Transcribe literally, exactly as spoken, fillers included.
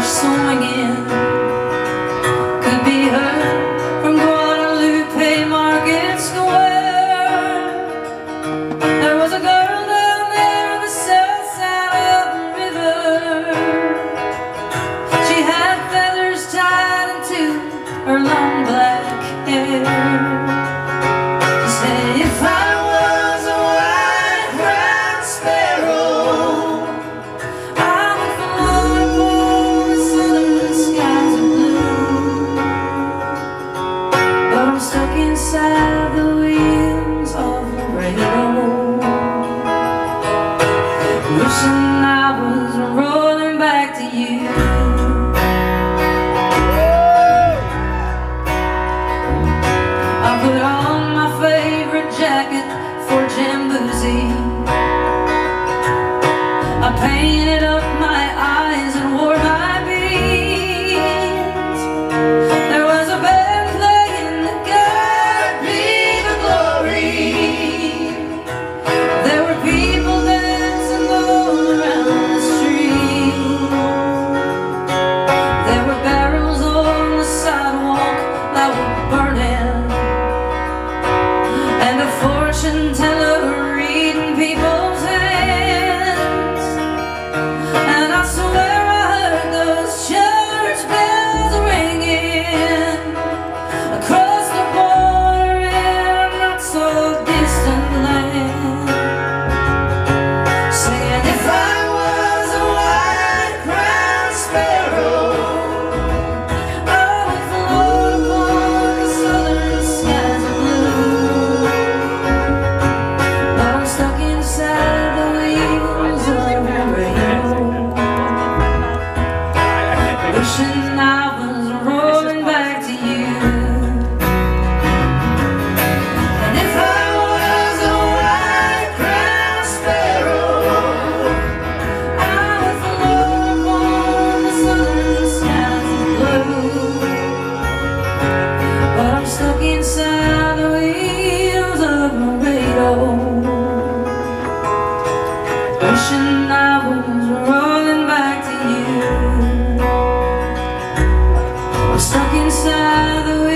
are swinging could be heard from Guadalupe Market Square. There was a girl down there on the south side of the river. She had feathers tied into her long black hair. She said, if I was a white crowned sparrow, I would float upon the southern skies of blue. But I'm stuck inside the wheels of Laredo, wishing I was rolling back to you. I put on my favorite jacket for Jamboozy. I painted up my eyes and wore my beads. There was a band playing that God be the glory. There were people dancing all around the street. There were barrels on the sidewalk that were burning, and a fortune teller reading people's hands. And I swear I heard those church bells ringing across the border in a not so distant land, saying, if I was a white crowned sparrow, I would float upon the southern skies of blue. But I'm stuck inside the wheels of Laredo, wishing I was rolling back to you. And if I was a white crowned sparrow, I would float upon the southern skies of blue. But I'm stuck inside the wheels of Laredo, wishing I was rolling back to you. I'm stuck inside the